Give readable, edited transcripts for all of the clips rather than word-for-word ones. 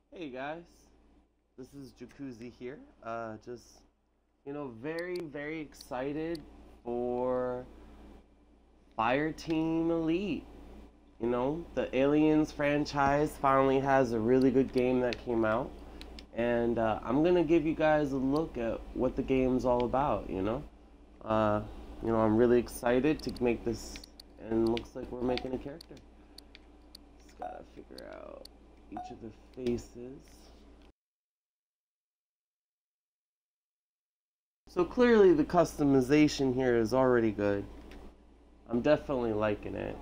Hey guys, this is Jacuzzi here. Just very excited for Fireteam Elite. The Aliens franchise finally has a really good game that came out, and I'm gonna give you guys a look at what the game's all about. I'm really excited to make this, and looks like we're making a character. Just gotta figure out each of the faces. So clearly the customization here is already good. I'm definitely liking it.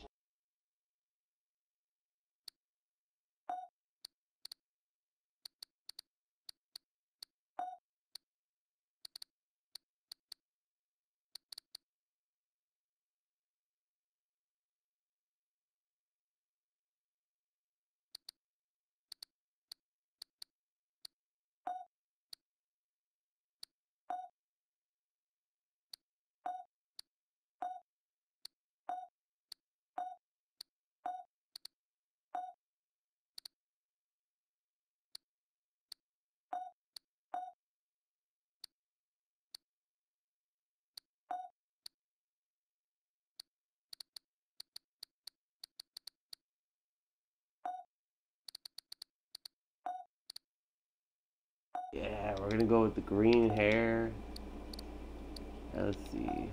Yeah, we're gonna go with the green hair. Let's see.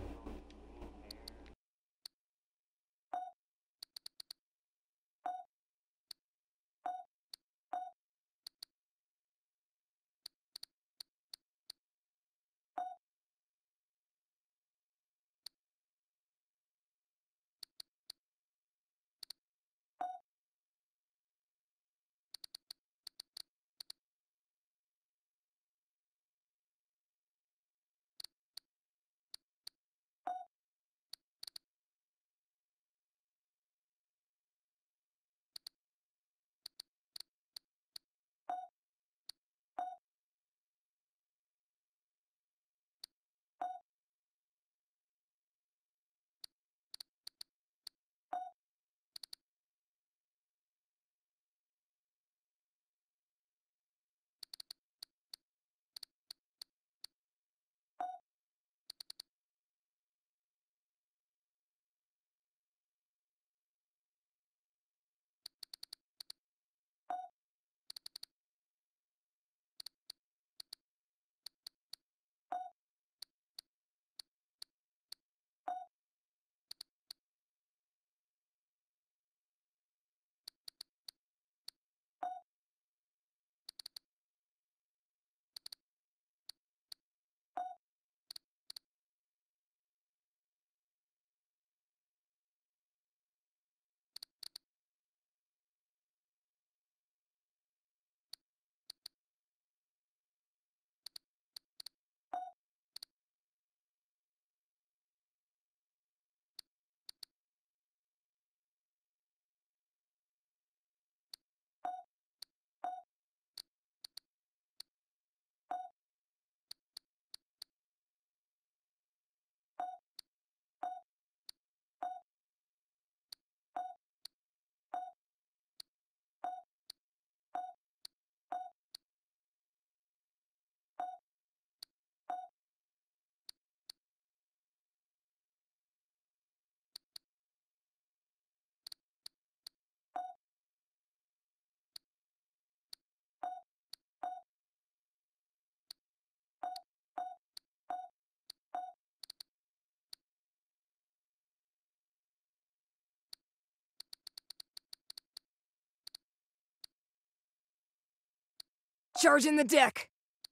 Charging the deck!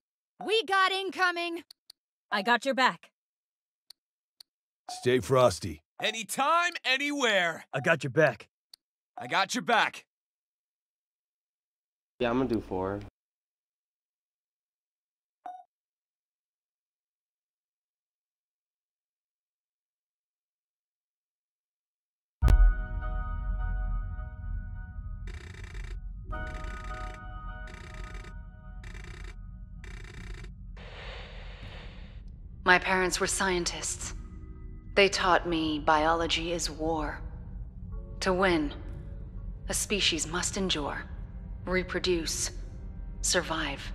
We got incoming! I got your back. Stay frosty. Anytime, anywhere! I got your back. I got your back. Yeah, I'm gonna do 4. My parents were scientists. They taught me biology is war. To win, a species must endure. reproduce, survive.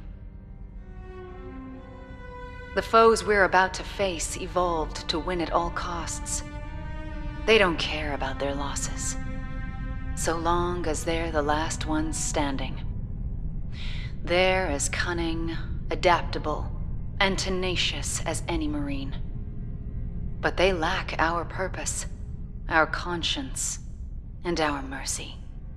The foes we're about to face evolved to win at all costs. They don't care about their losses, so long as they're the last ones standing. They're as cunning, adaptable, and tenacious as any Marine. But they lack our purpose, our conscience, and our mercy.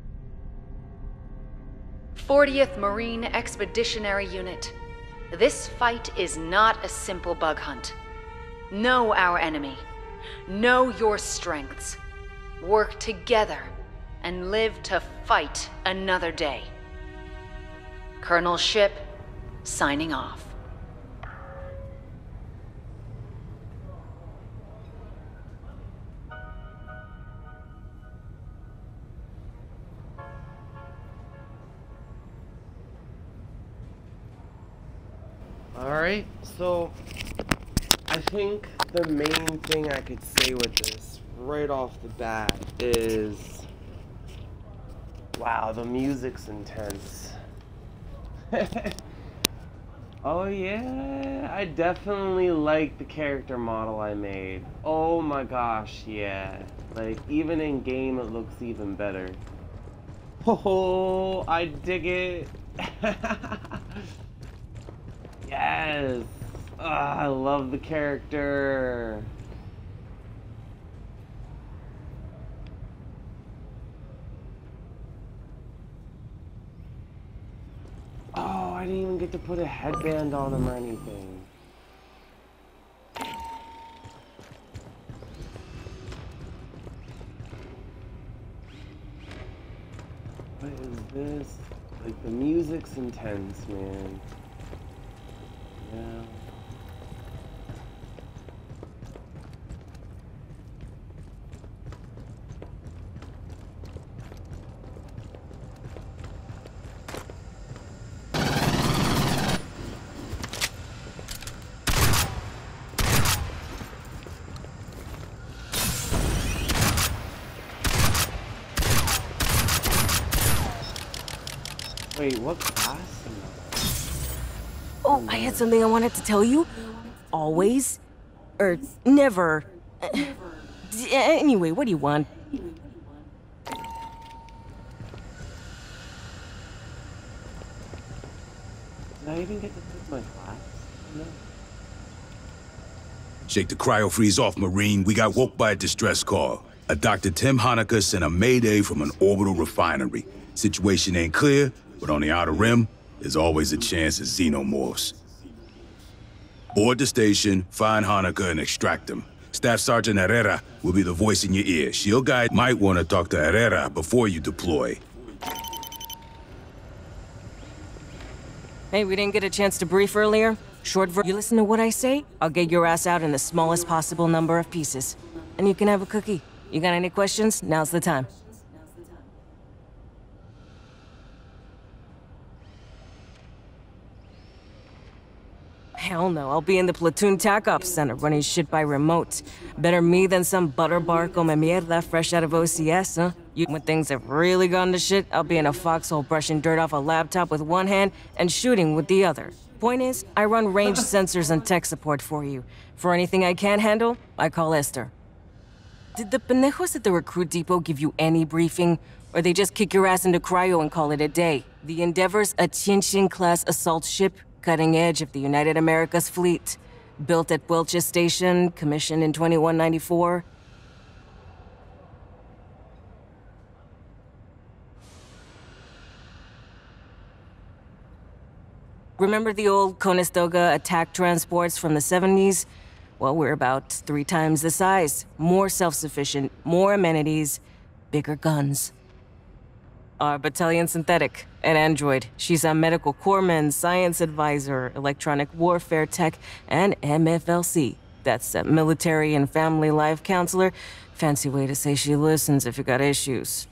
40th Marine Expeditionary Unit. This fight is not a simple bug hunt. Know our enemy. Know your strengths. Work together and live to fight another day. Colonel Ship, signing off. Alright, so I think the main thing I could say with this right off the bat is, wow, the music's intense. Oh yeah, I definitely like the character model I made. Oh my gosh, yeah. Like, even in game it looks even better. Oh, I dig it. Yes! I love the character. Oh, I didn't even get to put a headband on him or anything. What is this? Like, the music's intense, man. Yeah. Wait, what class am I? Oh, I had something I wanted to tell you. Always. Or never. Anyway, what do you want? Did I even get to pick my class? No. Shake the cryo-freeze off, Marine. We got woke by a distress call. A Dr. Tim Hanukkah sent a mayday from an orbital refinery. Situation ain't clear, but on the outer rim, there's always a chance of xenomorphs. Board the station, find Hanukkah, and extract him. Staff Sergeant Herrera will be the voice in your ear. Shield guy might want to talk to Herrera before you deploy. Hey, we didn't get a chance to brief earlier. Short version. You listen to what I say, I'll get your ass out in the smallest possible number of pieces. And you can have a cookie. You got any questions? Now's the time. Hell no, I'll be in the platoon TAC Ops Center running shit by remote. Better me than some butterbar come mierda fresh out of OCS, huh? When things have really gone to shit, I'll be in a foxhole brushing dirt off a laptop with one hand and shooting with the other. Point is, I run range sensors and tech support for you. For anything I can't handle, I call Esther. Did the pendejos at the recruit depot give you any briefing? Or they just kick your ass into cryo and call it a day? The Endeavor's a Qianxin-class assault ship, cutting edge of the United Americas fleet. Built at Welch's Station, commissioned in 2194. Remember the old Conestoga attack transports from the 70s? Well, we're about 3 times the size. More self-sufficient, more amenities, bigger guns. Our battalion synthetic, an android. She's a medical corpsman, science advisor, electronic warfare tech, and MFLC. That's a military and family life counselor. Fancy way to say she listens if you got issues.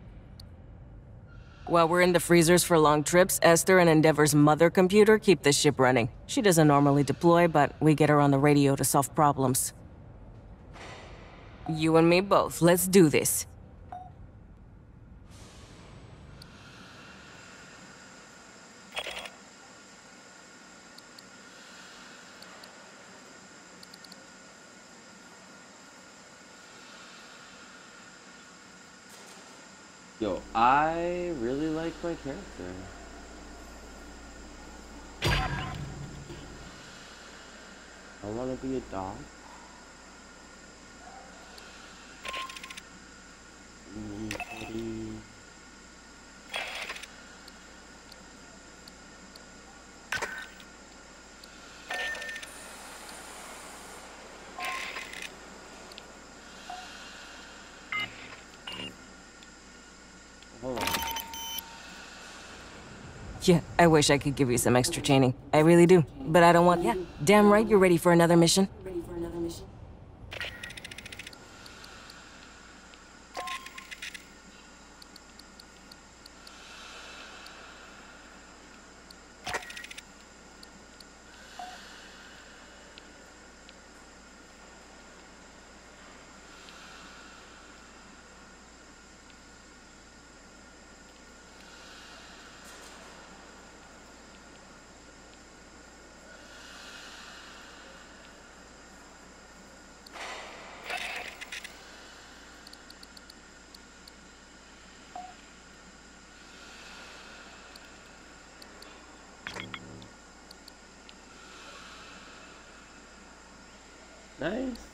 While we're in the freezers for long trips, Esther and Endeavor's mother computer keep the ship running. She doesn't normally deploy, but we get her on the radio to solve problems. You and me both. Let's do this. Yo, I really like my character. I want to be a dog. Kitty. Hold on. Yeah, I wish I could give you some extra training. I really do. But I don't want. Yeah, damn right you're ready for another mission. Nice.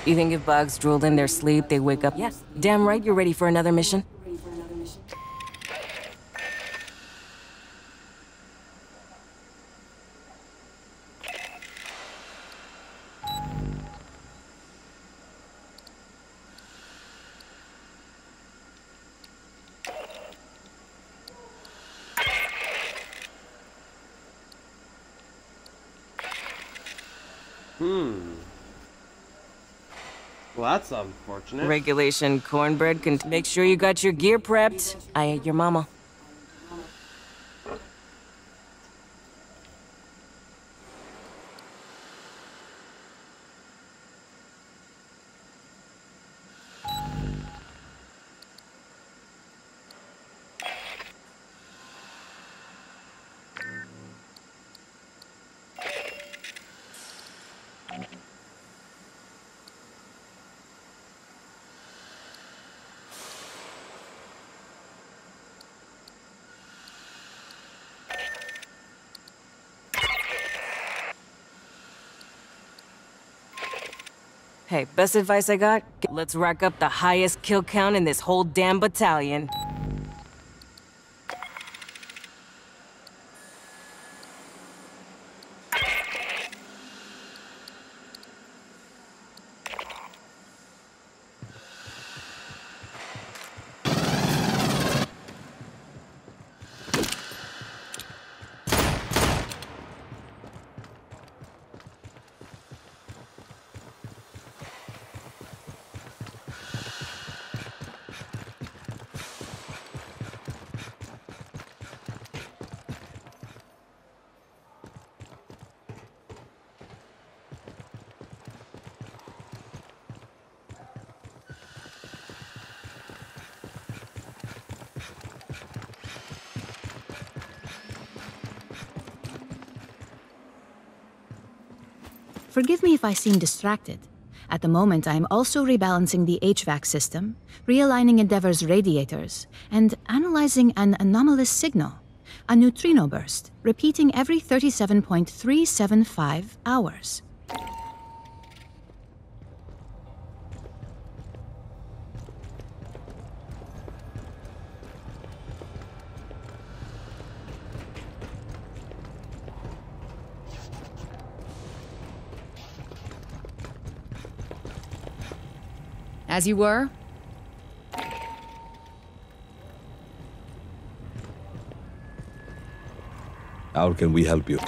You think if bugs drooled in their sleep, they wake up? Yeah, damn right you're ready for another mission. Well, that's unfortunate. Regulation cornbread can make sure you got your gear prepped. I ate your mama. Hey, best advice I got? Let's rack up the highest kill count in this whole damn battalion. Forgive me if I seem distracted. At the moment, I am also rebalancing the HVAC system, realigning Endeavor's radiators, and analyzing an anomalous signal, a neutrino burst, repeating every 37.375 hours. As you were? How can we help you?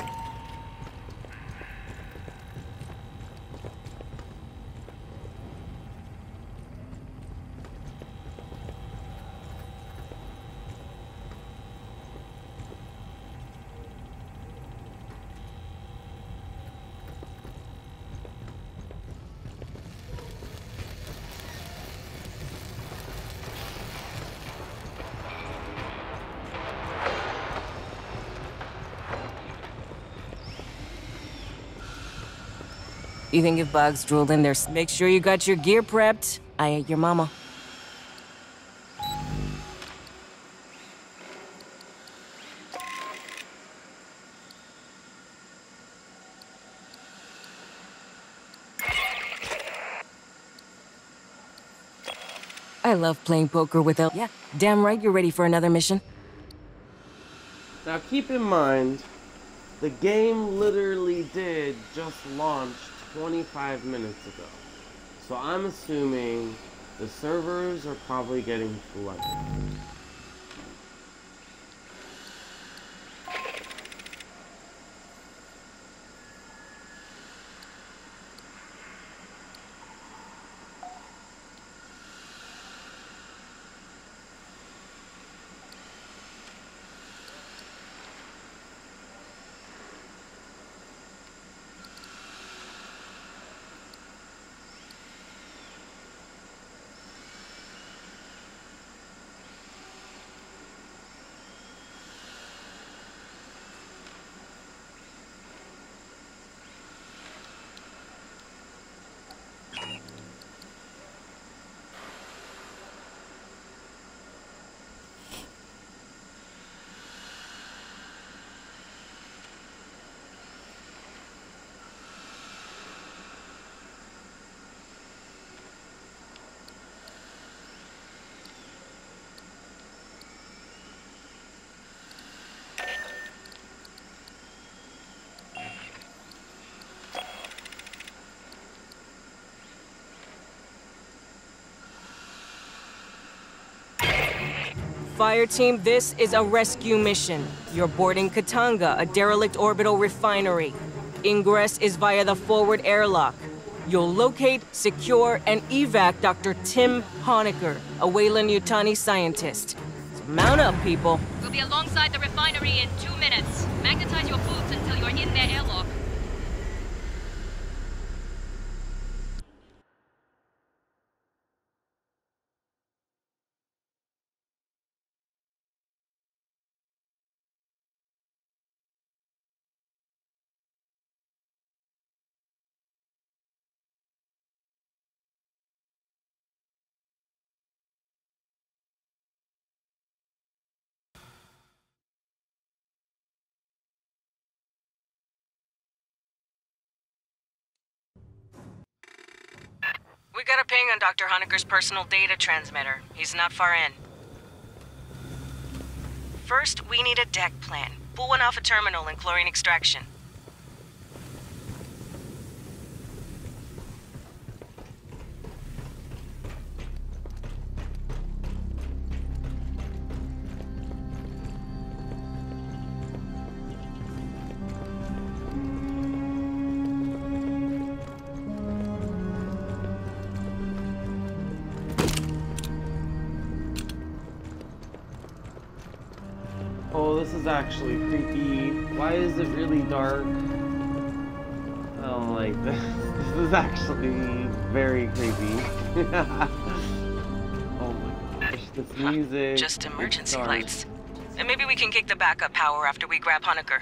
You think if bugs drooled in there, make sure you got your gear prepped. I ate your mama. I love playing poker with El. Yeah, damn right you're ready for another mission. Now keep in mind, the game literally did just launch 25 minutes ago. So I'm assuming the servers are probably getting flooded. Fire team, this is a rescue mission. You're boarding Katanga, a derelict orbital refinery. Ingress is via the forward airlock. You'll locate, secure, and evac Dr. Tim Honecker, a Weyland-Yutani scientist. So mount up, people. We'll be alongside the refinery in 2 minutes. Magnetize your boots until you're in their airlock. We got a ping on Dr. Honecker's personal data transmitter. He's not far in. First, we need a deck plan. Pull one off a terminal in chlorine extraction. Oh, this is actually creepy. Why is it really dark? I don't like this. This is actually very creepy. Oh my gosh, this music. Just emergency lights. And maybe we can kick the backup power after we grab Honecker.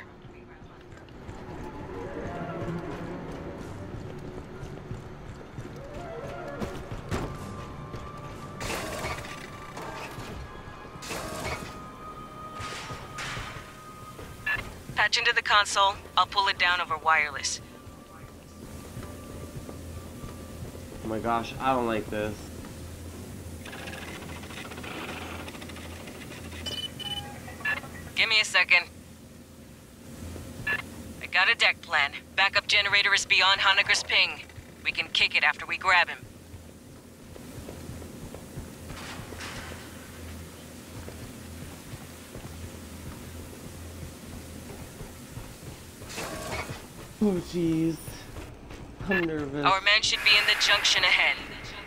Patch into the console. I'll pull it down over wireless. Oh my gosh, I don't like this. Give me a second. I got a deck plan. Backup generator is beyond Honecker's ping. We can kick it after we grab him. Oh jeez. I'm nervous. Our man should be in the junction ahead.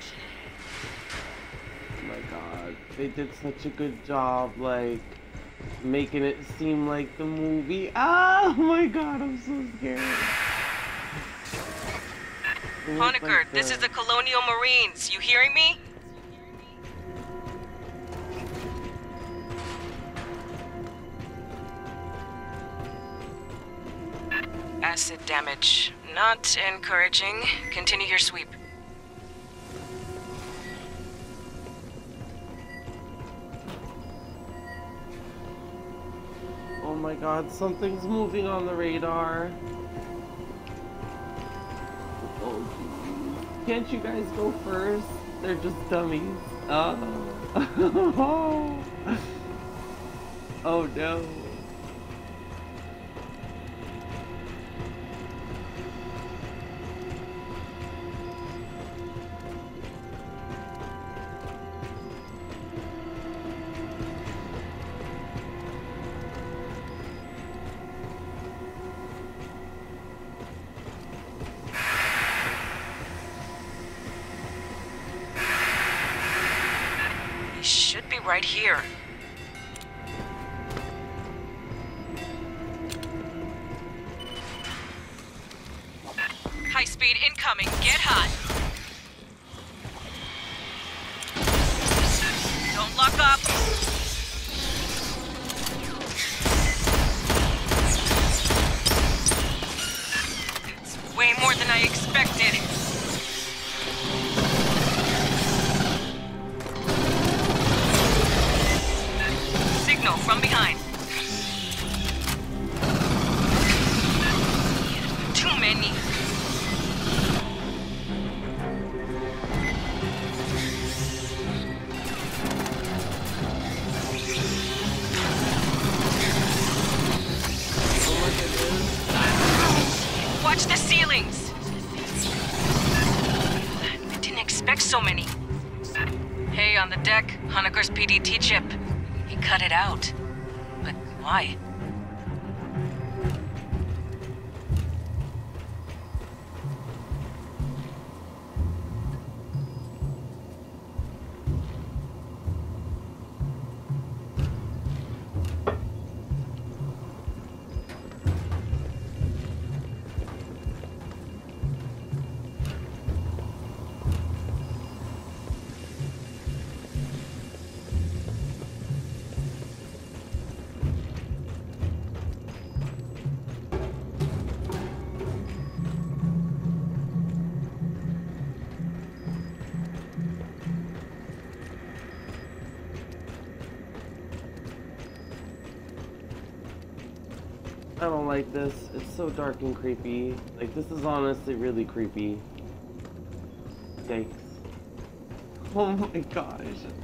Oh my god. They did such a good job, like, making it seem like the movie. Oh my god, I'm so scared. Honecker, this is the Colonial Marines. You hearing me? Acid damage. Not encouraging. Continue your sweep. Oh my god, something's moving on the radar. Oh geez. Can't you guys go first? They're just dummies. Oh. Oh no. Should be right here. High speed incoming. Get hot. Don't lock up. It's way more than I expected. From behind. Too many. Watch the ceilings. I didn't expect so many. Hey, on the deck, Honecker's PDT chip. He cut it out. But why? I don't like this. It's so dark and creepy. Like, this is honestly really creepy. Yikes. Oh my gosh.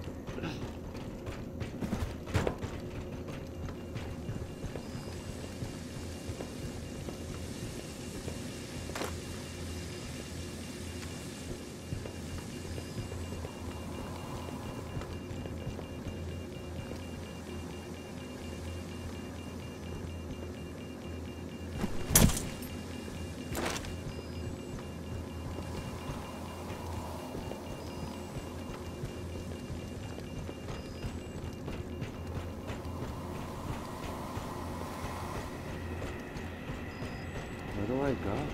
Where do I go?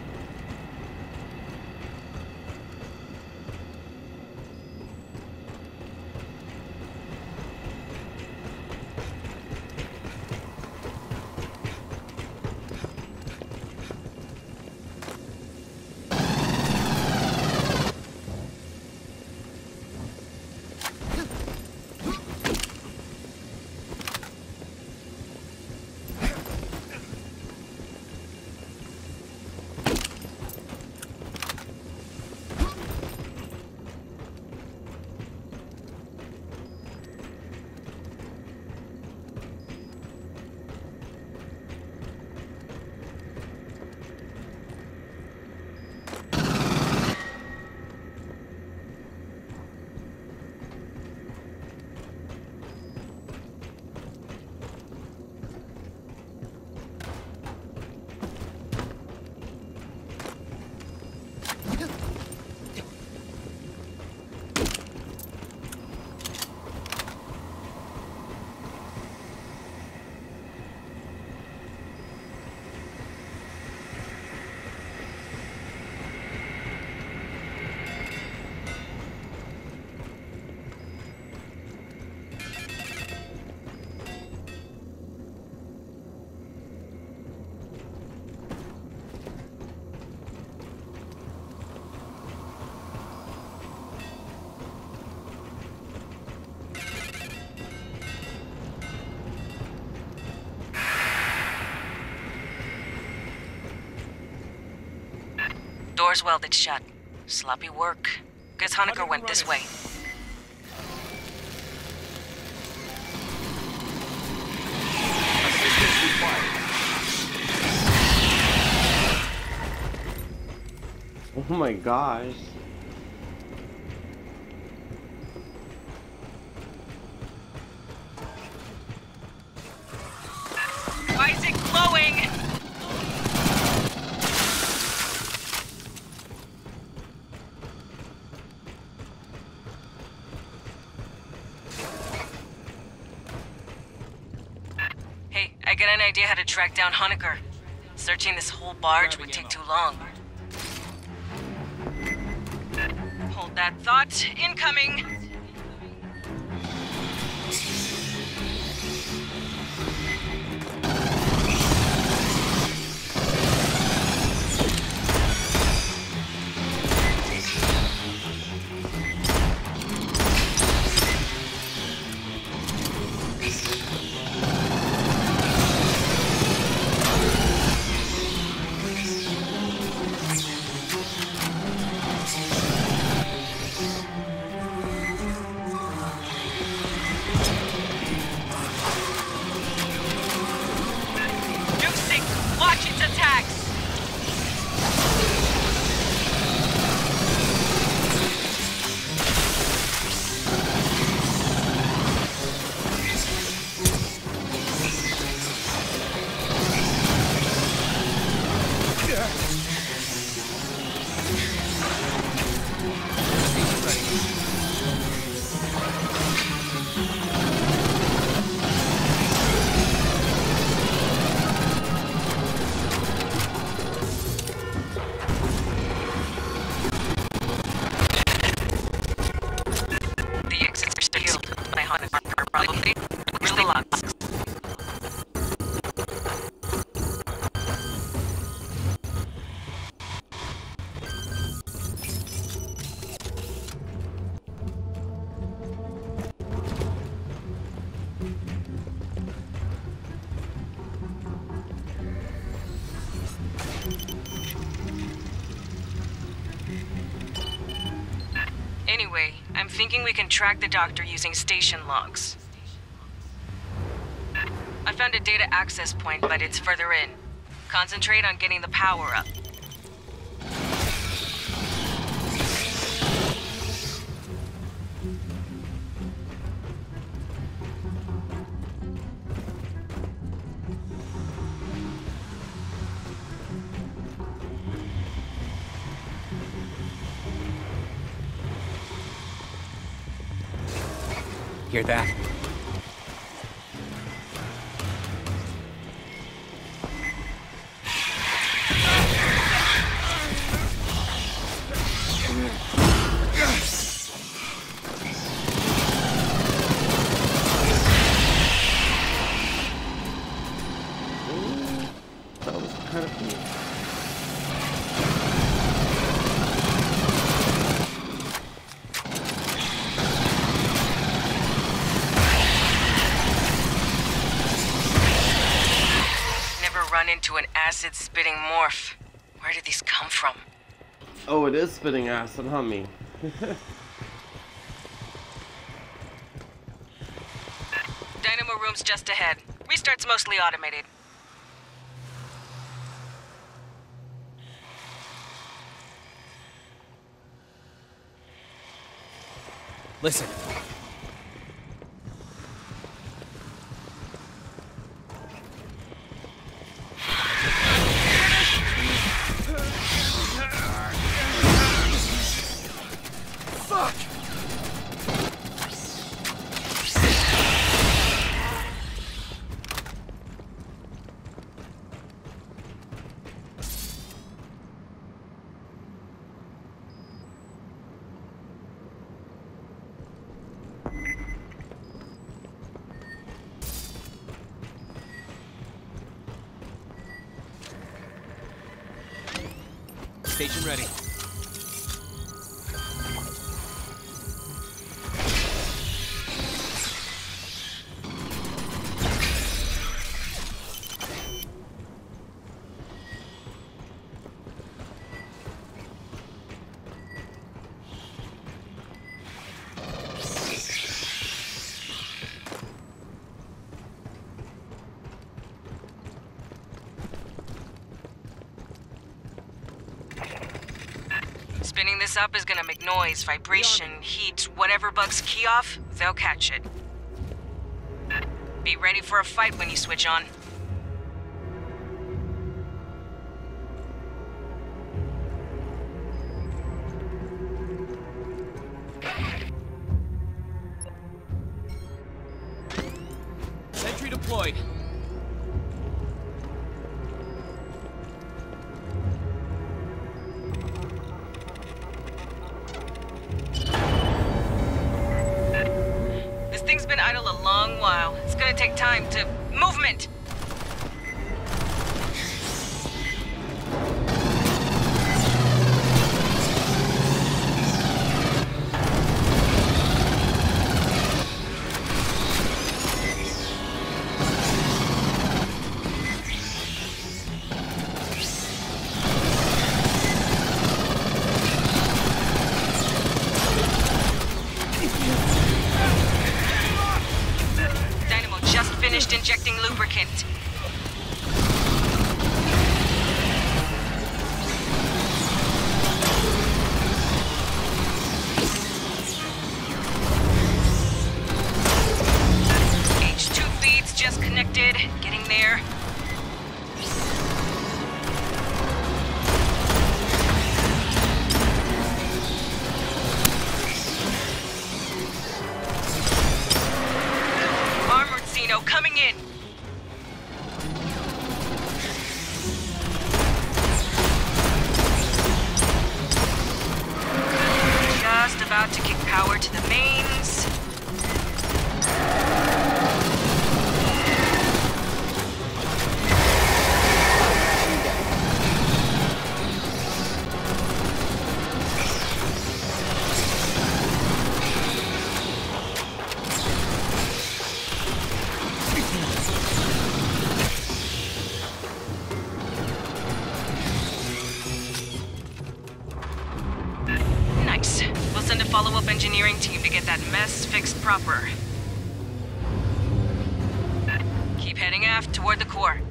Door's welded shut. Sloppy work. Guess Honecker went this way. Oh my gosh. Why is it glowing? Hey, I got an idea how to track down Honecker. Searching this whole barge would take too long. Hold that thought. Incoming! Probably. Where's the logs? Anyway, I'm thinking we can track the doctor using station logs. I found a data access point, but it's further in. Concentrate on getting the power up. Hear that? That was kind of cool. Run into an acid-spitting morph. Where did these come from? Oh, it is spitting acid, huh, me? Dynamo room's just ahead. Restart's mostly automated. Listen. Fuck! Station ready. Spinning this up is gonna make noise, vibration, heat, whatever bugs key off, they'll catch it. Be ready for a fight when you switch on. Sentry deployed. This thing's been idle a long while. It's gonna take time to... Movement! Finished injecting lubricant. H2 feeds just connected. Getting there. Coming in. Just about to kick power to the mains. that mess fixed proper. Keep heading aft toward the core.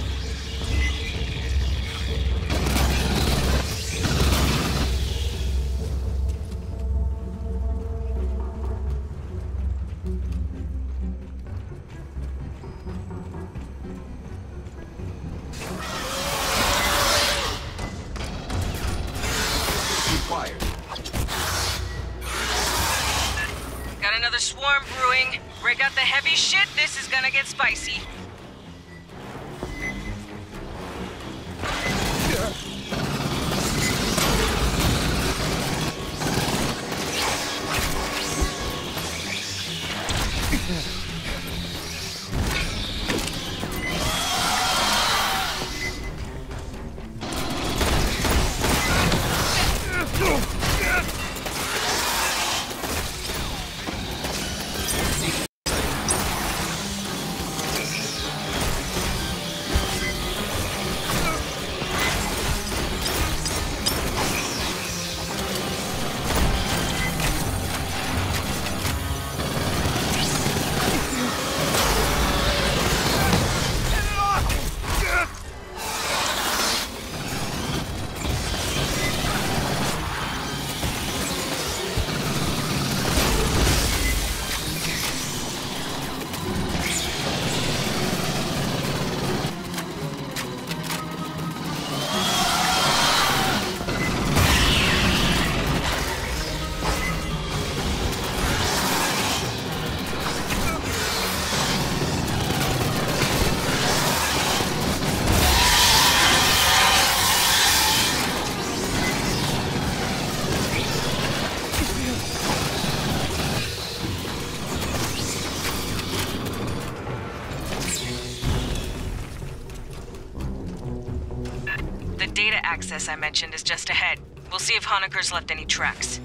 Got another swarm brewing. Break out the heavy shit, this is gonna get spicy. The data access I mentioned is just ahead. We'll see if Hoeniker's left any tracks.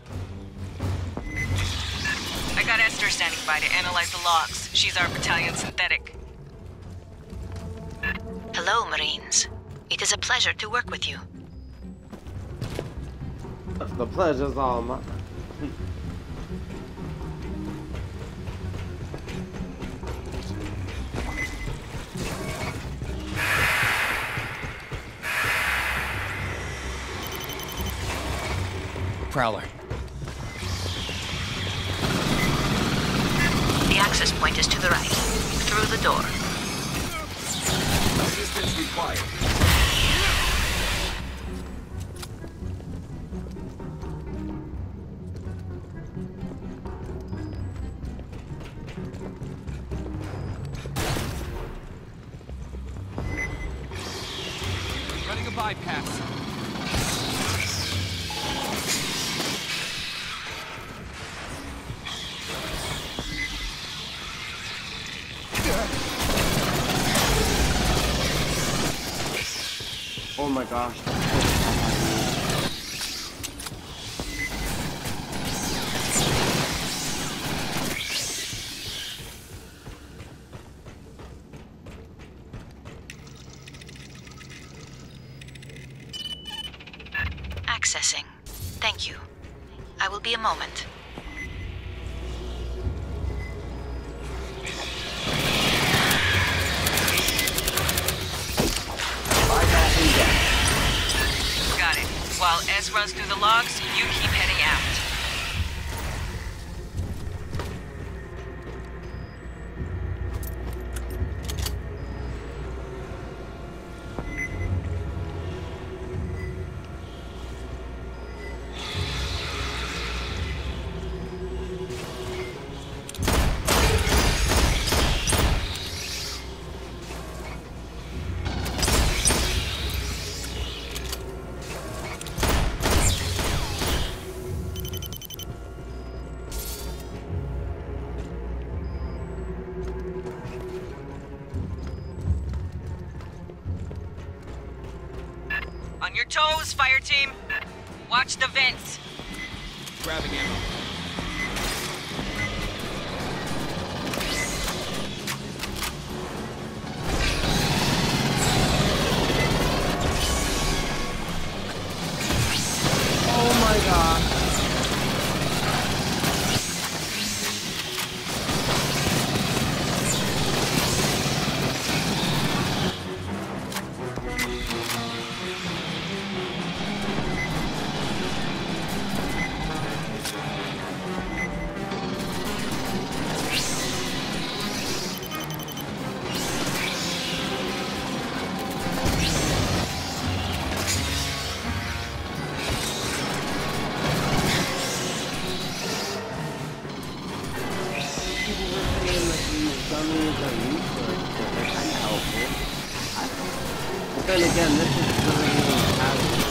I got Esther standing by to analyze the logs. She's our battalion synthetic. Hello, Marines. It is a pleasure to work with you. The pleasure's all mine. Prowler. The access point is to the right, through the door. Assistance required. Running a bypass. Oh my gosh. Accessing. Thank you. I will be a moment. Got it. While S runs through the logs, you keep heading aft. On your toes, fire team. Watch the vents. Grabbing ammo. Oh my god. enemies are useless, but they're kind of helpful. But then again, this is really hazardous.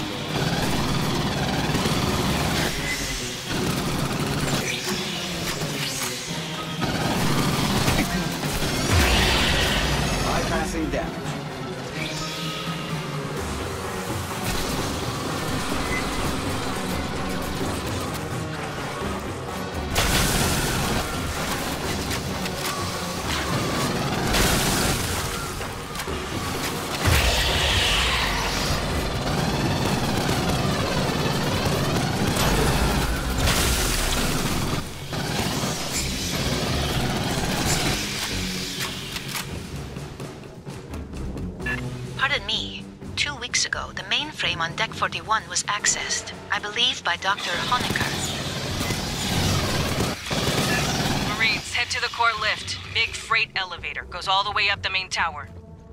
Bypassing damage. Pardon me. 2 weeks ago, the mainframe on Deck 41 was accessed, I believe by Dr. Honecker. Marines, head to the core lift. Big freight elevator. Goes all the way up the main tower.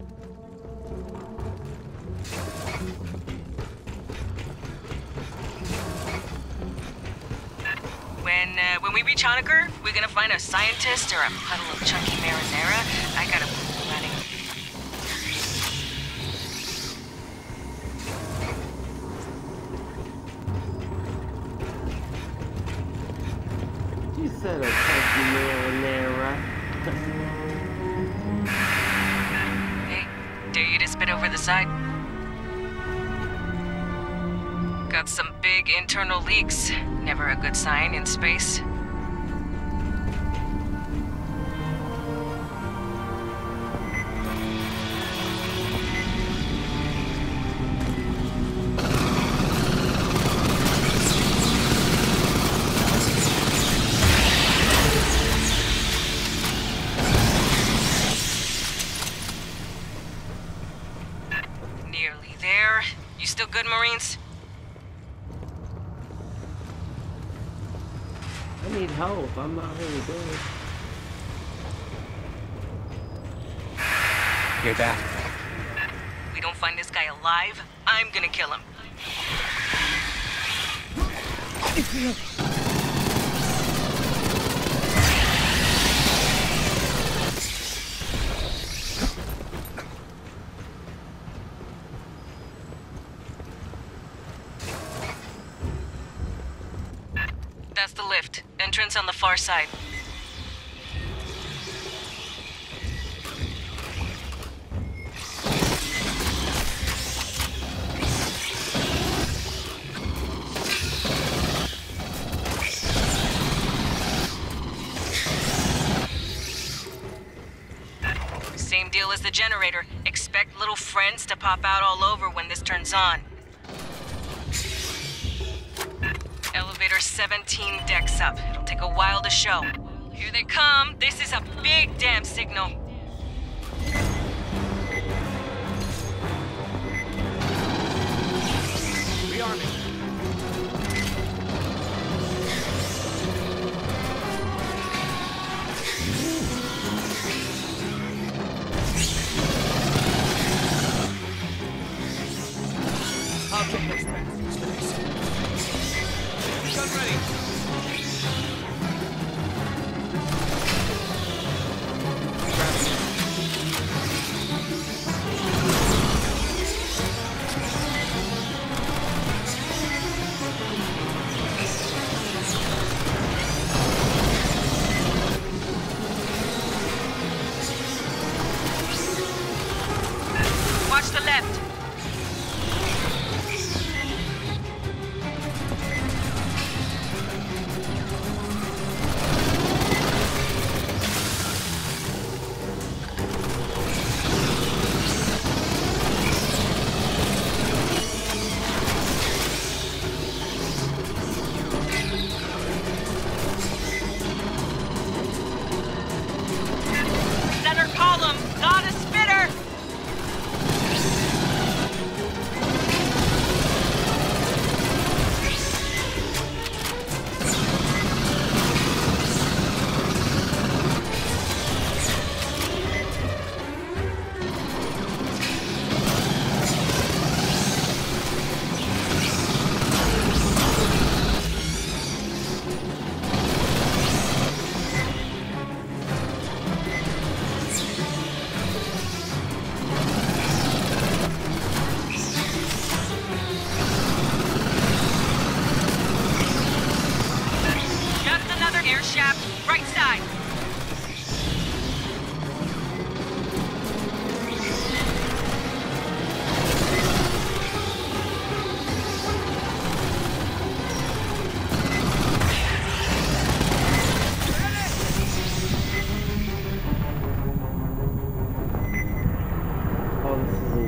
When we reach Honecker, we're gonna find a scientist or a puddle of chunky marinara. I gotta move running. You said a chunky marinara. Hey, dare you to spit over the side? Got some big internal leaks. Never a good sign in space. Nearly there. You still good, Marines? I need help. I'm not really good. Hear that? We don't find this guy alive, I'm gonna kill him. That's the lift. Entrance on the far side. Same deal as the generator. Expect little friends to pop out all over when this turns on. Elevator 17 decks up. It'll take a while to show. Here they come. This is a big damn signal. Rearming. Object extract. Gun ready.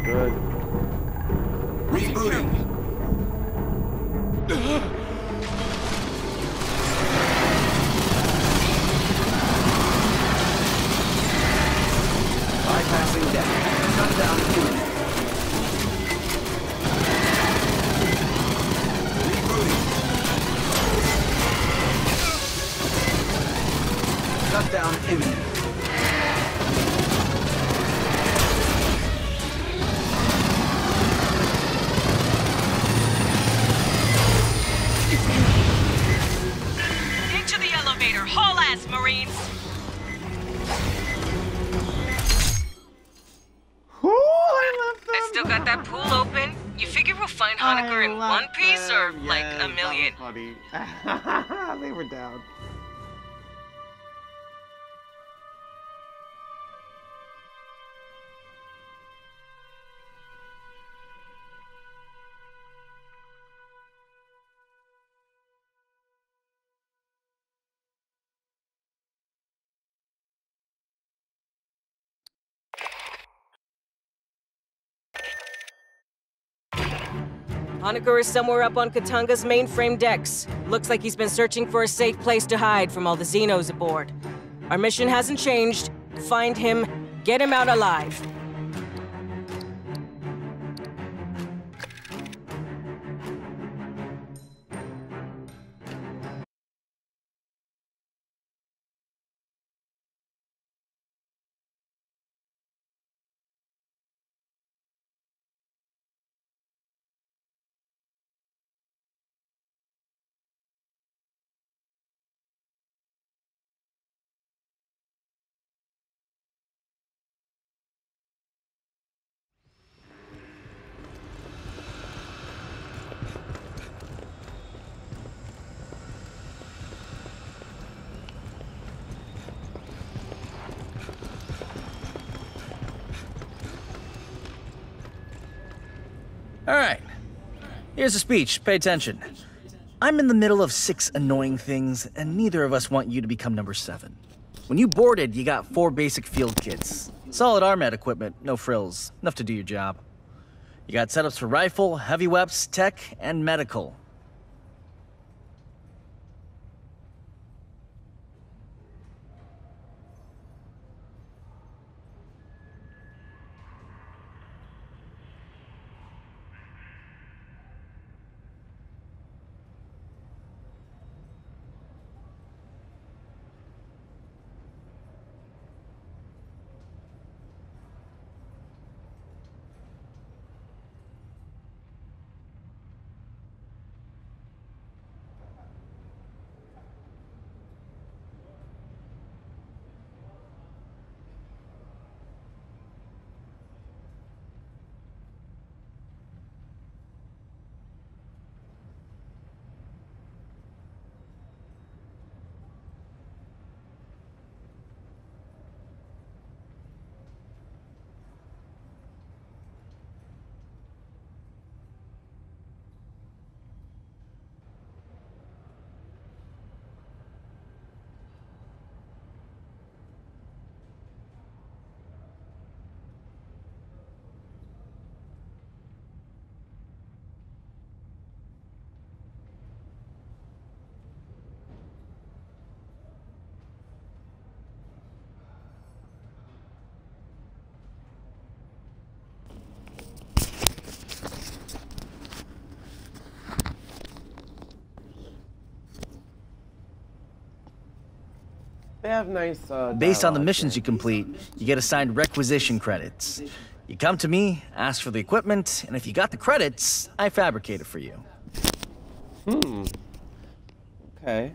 Good. Rebooting. Bypassing deck. Shutdown imminent. Rebooting. Shutdown imminent. Into the elevator. Haul ass, Marines. I still got that pool open. You figure we'll find Honecker in one piece or like a million? Funny. They were down. Honecker is somewhere up on Katanga's mainframe decks. Looks like he's been searching for a safe place to hide from all the Xenos aboard. Our mission hasn't changed. Find him, get him out alive. All right. Here's a speech. Pay attention. I'm in the middle of 6 annoying things, and neither of us want you to become number 7. When you boarded, you got 4 basic field kits. Solid RMAT equipment, no frills. Enough to do your job. You got setups for rifle, heavy weapons, tech, and medical. They have nice Based on the dialogue missions there. you complete, you get assigned requisition credits. You come to me, ask for the equipment, and if you got the credits, I fabricate it for you. Okay.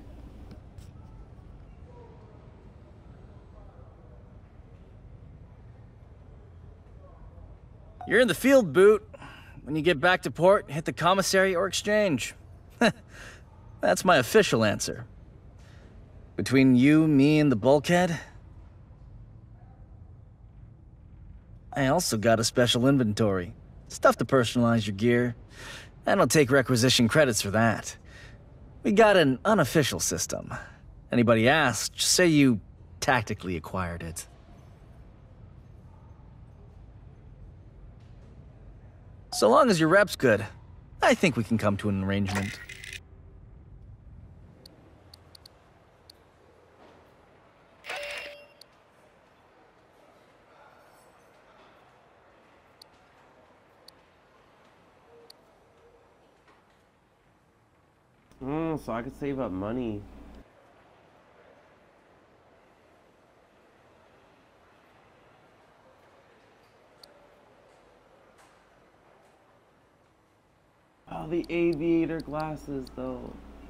You're in the field, Boot. When you get back to port, hit the commissary or exchange. That's my official answer. Between you, me, and the bulkhead, I also got a special inventory. Stuff to personalize your gear. And I'll take requisition credits for that. We got an unofficial system. Anybody asks, just say you tactically acquired it. So long as your rep's good, I think we can come to an arrangement. So I could save up money. Oh, the aviator glasses, though.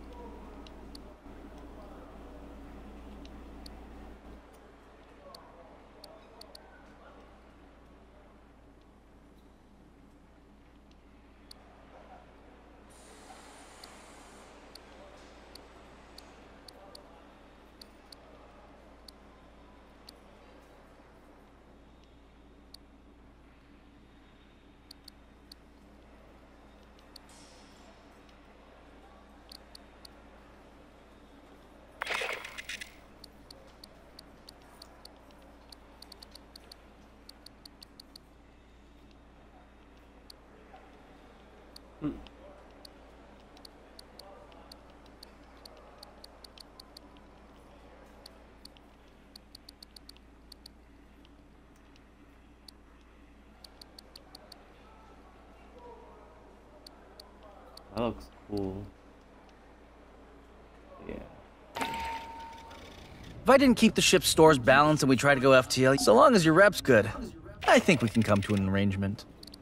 That looks cool. Yeah. If I didn't keep the ship's stores balanced and we try to go FTL, so long as your rep's good, I think we can come to an arrangement.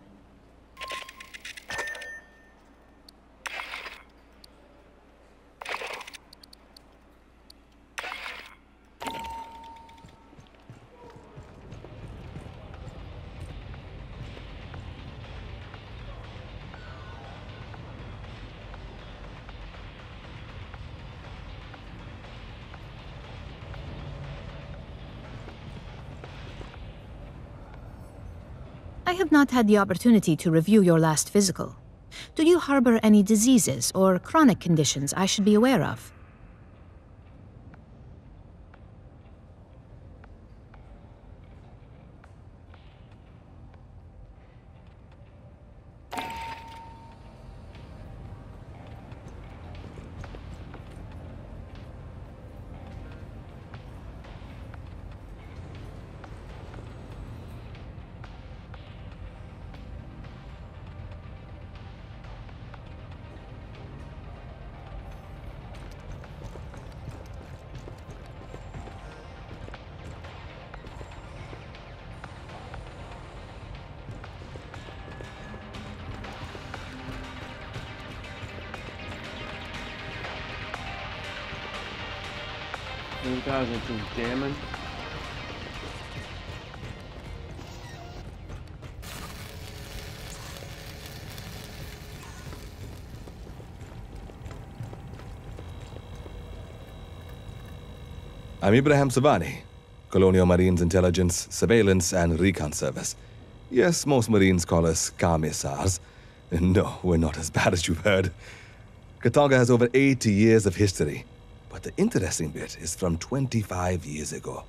I have not had the opportunity to review your last physical. Do you harbor any diseases or chronic conditions I should be aware of? You guys are just jamming. I'm Ibrahim Savani, Colonial Marines Intelligence, Surveillance, and Recon Service. Yes, most Marines call us commissars. No, we're not as bad as you've heard. Katanga has over 80 years of history, but the interesting bit is from 25 years ago.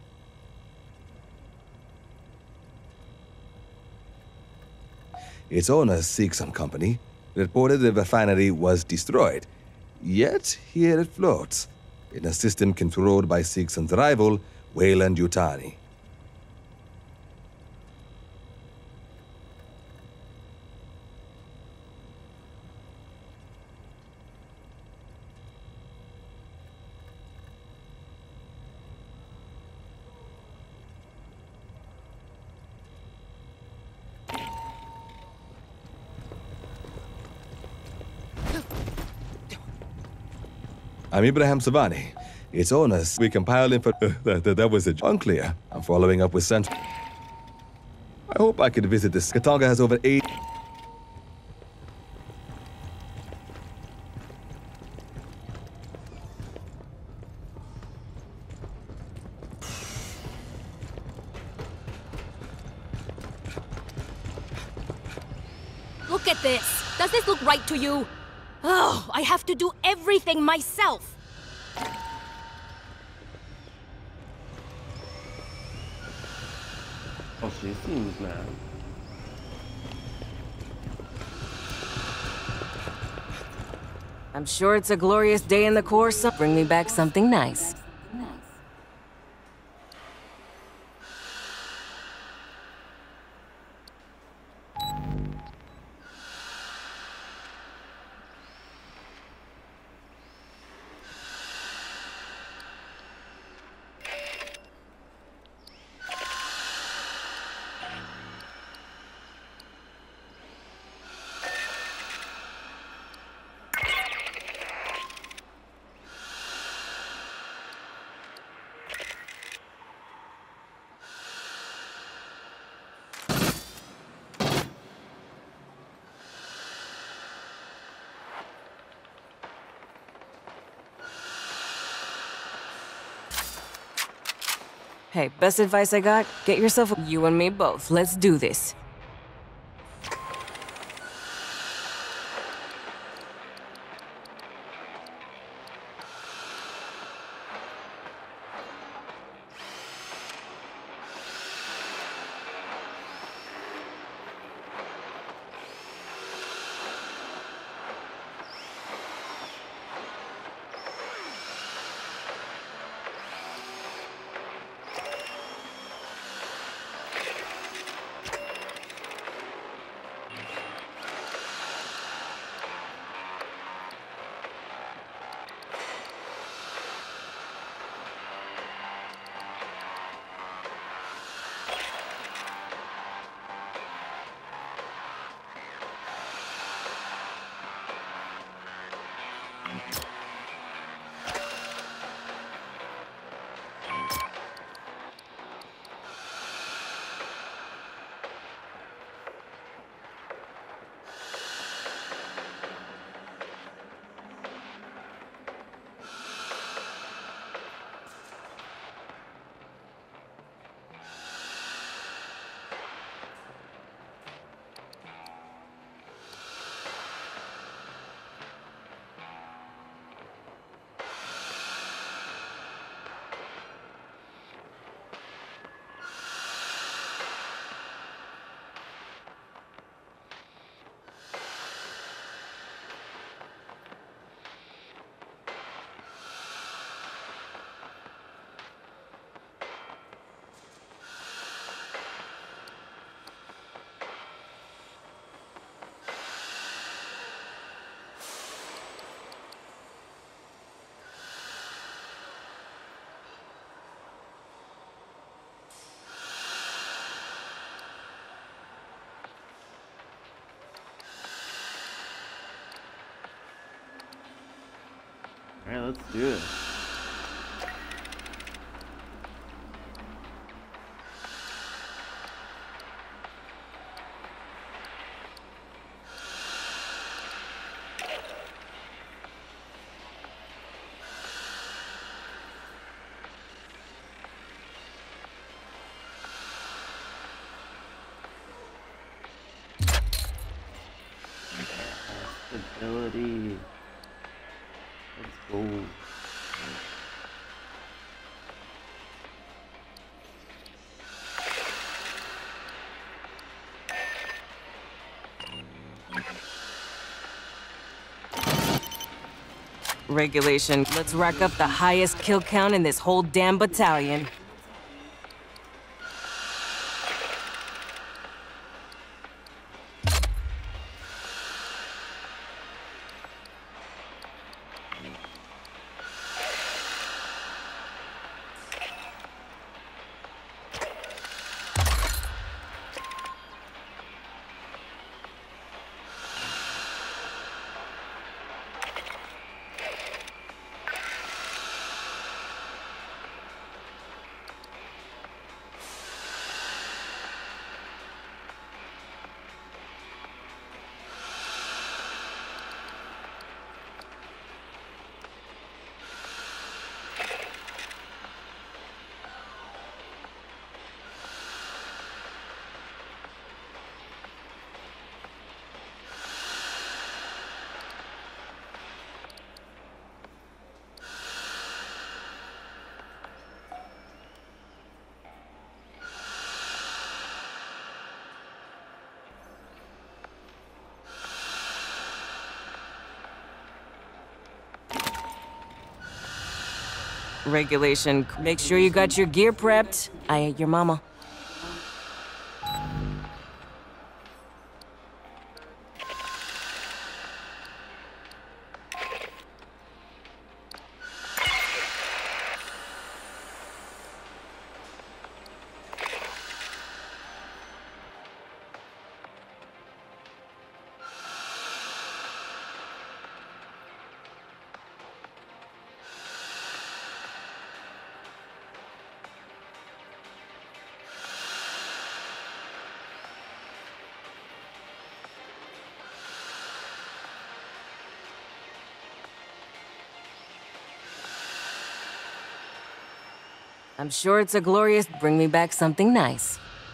Its owner, Seegson Company, reported the refinery was destroyed. Yet, here it floats, in a system controlled by Seegson's rival, Weyland-Yutani. I'm Ibrahim Savani. Its owners, we compiled info. That was unclear. I'm following up with Central. I hope I could visit this. Katanga has over 8. Look at this. Does this look right to you? Oh, I have to do everything myself. Oh, she seems mad. I'm sure it's a glorious day in the Corps, so bring me back something nice. Hey, best advice I got? Get yourself a... You and me both. Let's do this. Alright, let's do it. Stability. Let's go. Regulation, let's rack up the highest kill count in this whole damn battalion. Regulation. Make sure you got your gear prepped. I ain't your mama. I'm sure it's a glorious bring me back something nice.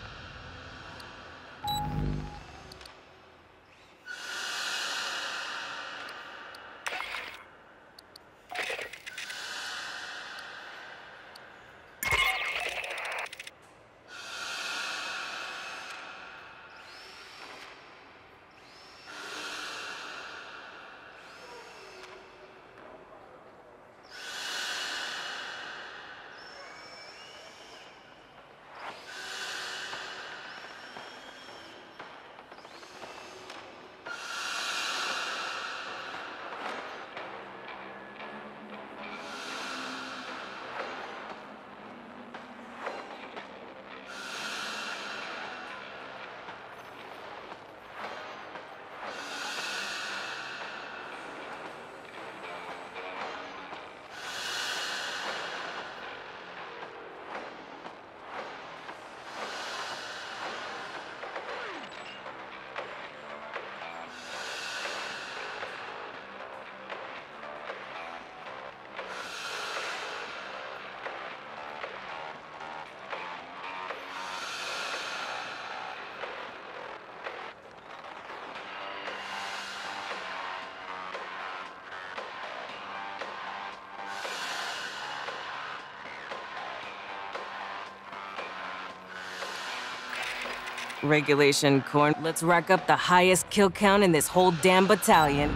Regulation corn. Let's rack up the highest kill count in this whole damn battalion.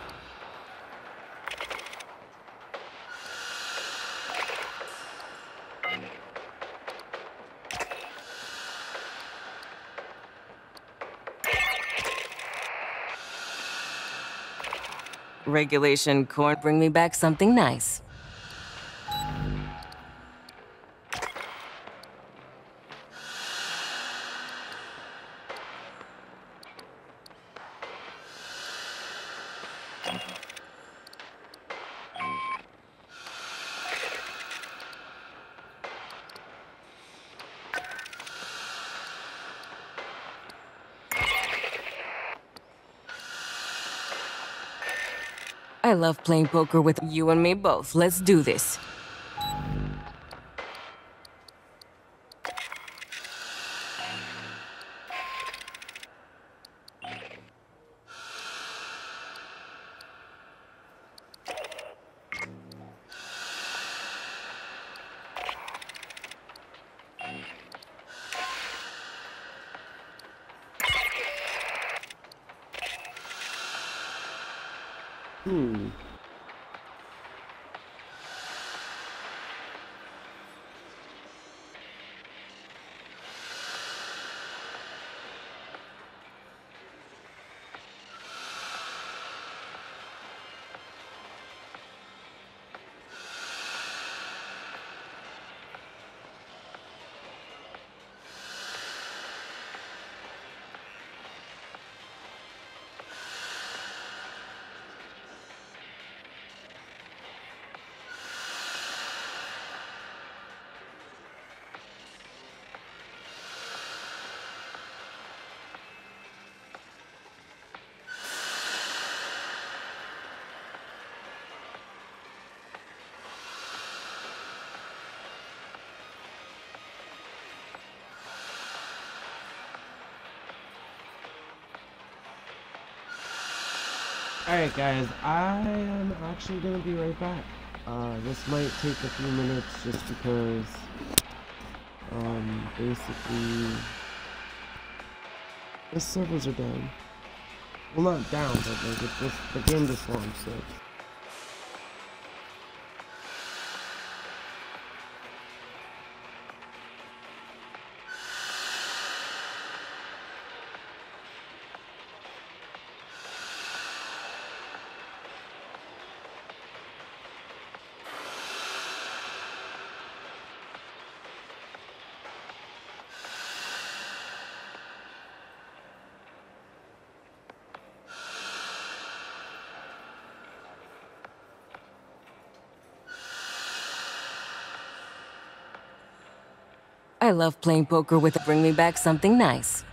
Regulation corn. Bring me back something nice. I love playing poker with you and me both. Let's do this. Alright guys, I am actually gonna be right back. This might take a few minutes just because, basically, the servers are down. Well, not down, but like, the game just launched, so. I love playing poker with Bring me back something nice.